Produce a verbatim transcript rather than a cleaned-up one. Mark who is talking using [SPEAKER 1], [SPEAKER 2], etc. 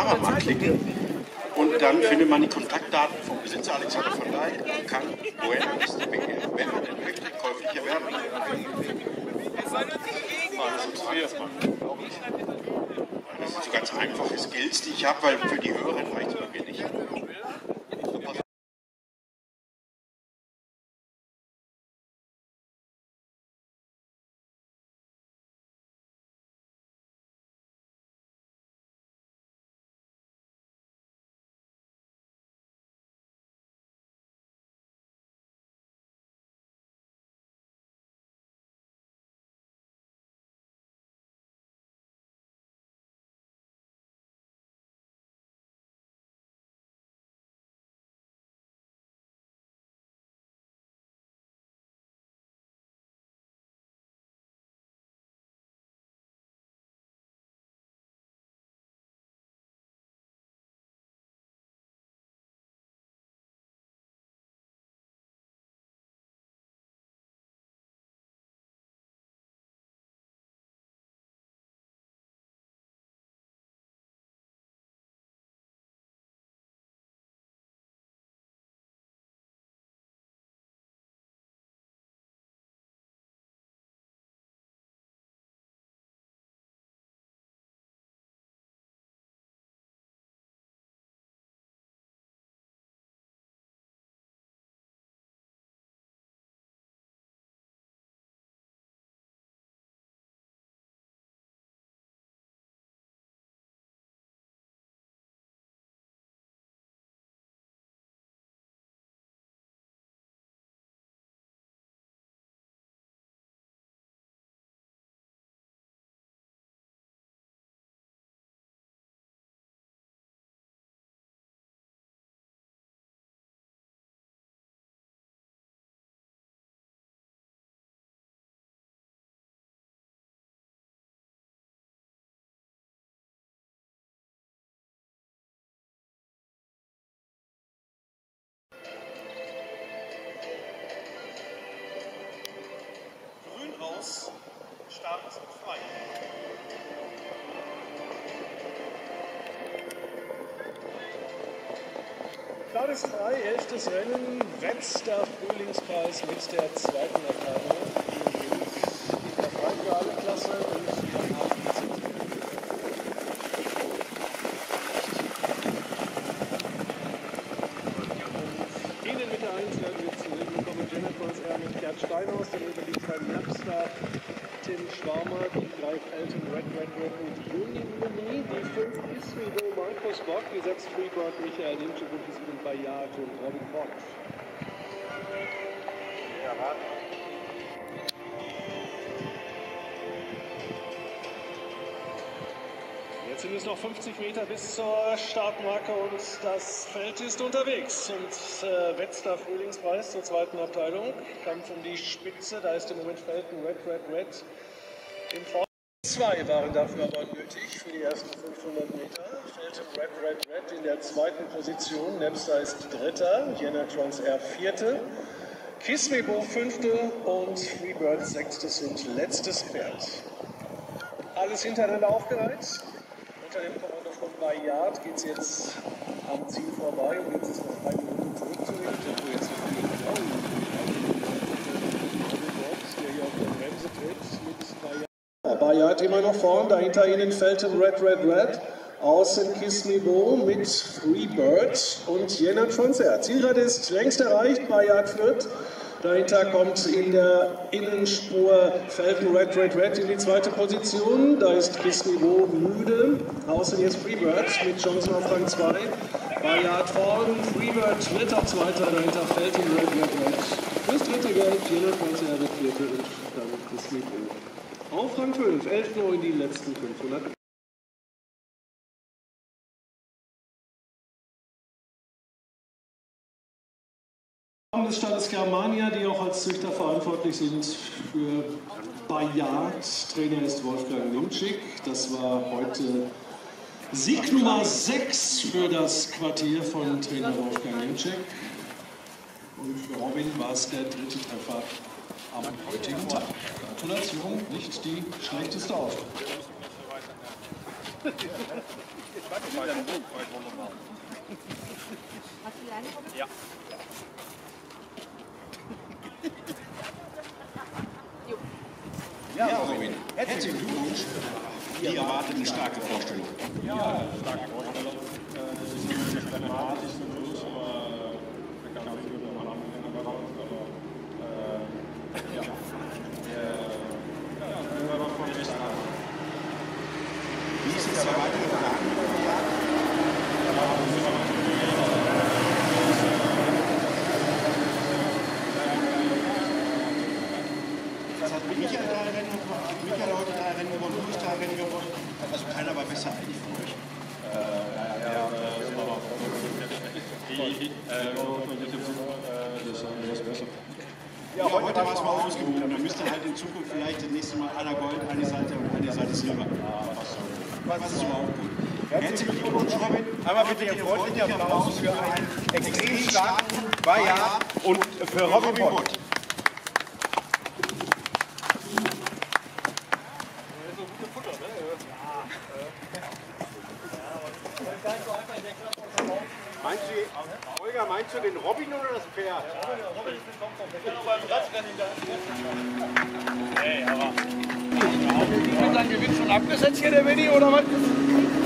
[SPEAKER 1] mal klicken und dann findet man die Kontaktdaten vom Besitzer Alexander von Dijk und kann Buenos B G, wenn man denn möchte, käuflicher werden. Das sind so ganz einfache Skills, die ich habe, weil für die Hörerin reicht es bei mir nicht.
[SPEAKER 2] Start frei. Start ist frei, elftes Rennen, Wetzlar Frühlingspreis mit der zweiten Abteilung. In der Freigabe-Klasse und der Hafen. Innen mit der eins werden wir zu sehen bekommen. Jennifer mit Gerd Steinhaus, der überliegt beim Napstar. Tim Schwarmer, die drei Elton, Red Red Red und Juni Muni, die fünf Isrido, Markus Bock, die sechs Freeport, Michael Nimczyk und die sieben Bayard und Robin Bock. Ja, jetzt sind es noch fünfzig Meter bis zur Startmarke und das Feld ist unterwegs. Und äh, Wetzlar Frühlingspreis zur zweiten Abteilung. Kampf um die Spitze, da ist im Moment Felten Red Red Red. Im Vor zwei waren dafür aber nötig für die ersten fünfhundert Meter. Felten Red Red Red in der zweiten Position. Napstar ist Dritter, Jenatrons R Vierte. Kismebo Fünfte und Freebird Sechstes und letztes Pferd. Alles hintereinander aufgereiht. Unter dem Kommando von Bayard geht es jetzt am Ziel vorbei und jetzt ist noch drei Minuten zurückzulegen. Tempo jetzt noch vier der hier auf der Bremse tritt mit Bayard. Bayard immer noch vorn, dahinter ihnen Felten Red Red Red. Außen Kismebo mit Freebird und Jenatrons R. Zielrad ist längst erreicht, Bayard führt. Dahinter kommt in der Innenspur Felten Red Red Red in die zweite Position. Da ist Kismebo müde. Außen jetzt Freebird mit Chancen auf Rang zwei. Bayard vorn, Freebird dritter, zweiter, dahinter Felten Red Red Red. Das dritte Geld, Jenatrons R, der vierte und dann Kismebo. Auf Rang fünf, elf neun die letzten fünfhundert. Des Staates Germania, die auch als Züchter verantwortlich sind für Bayard. Trainer ist Wolfgang Nimczyk. Das war heute Sieg Nummer sechs für das Quartier von Trainer Wolfgang Nimczyk. Und für Robin war es der dritte Treffer am heutigen Tag. Gratulation, nicht die schlechteste Aufgabe.
[SPEAKER 3] Ja.
[SPEAKER 1] Ja, Robin, herzlichen Glückwunsch. Wie erwartet eine starke Vorstellung?
[SPEAKER 2] Ja, starke Vorstellung. Das ist nicht der dramatischste Schluss, aber da kann man sich noch mal anfangen raus. Aber ja, ja, wir werden noch von der Beste haben.
[SPEAKER 1] Wie ist es der weitere Plan? Michael drei Rennen gewonnen, Michael heute drei Rennen gewonnen, Luis drei Rennen gewonnen. Also keiner war besser eigentlich von euch. Ja, heute war es mal ausgewogen. Dann müsste halt in Zukunft vielleicht das nächste Mal einer Gold, eine Seite und eine Seite Silber. Was ist überhaupt gut. Herzlichen Glückwunsch, Robin.
[SPEAKER 4] Einmal bitte Ihren freundlichen Applaus für einen extrem starken Bayer und für Robin Bott. Meinst du, Olga, meinst du den Robin oder das Pferd? Robin ist gekommen, noch beim Radrennen da. Hey, aber. Ist sein Gewinn schon abgesetzt hier, der Benni, oder was?